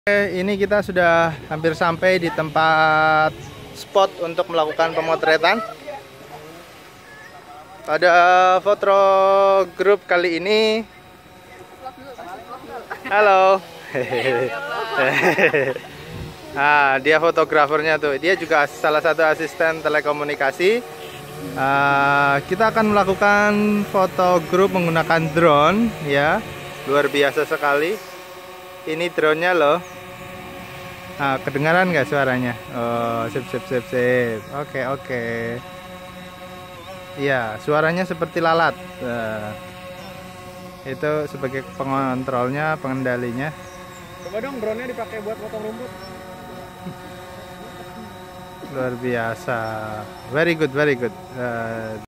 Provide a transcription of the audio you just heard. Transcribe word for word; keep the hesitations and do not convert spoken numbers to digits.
Ini kita sudah hampir sampai di tempat spot untuk melakukan pemotretan. Pada foto grup kali ini, halo. Nah, dia fotografernya tuh. Dia juga salah satu asisten telekomunikasi. Uh, kita akan melakukan foto grup menggunakan drone, ya, luar biasa sekali. Ini drone-nya loh. Nah, kedengaran nggak suaranya? Oh, sip sip sip sip. Oke oke. Iya, suaranya seperti lalat. Nah, itu sebagai pengontrolnya, pengendalinya. Coba dong drone-nya dipakai buat potong rumput. Luar biasa. Very good, very good. Uh,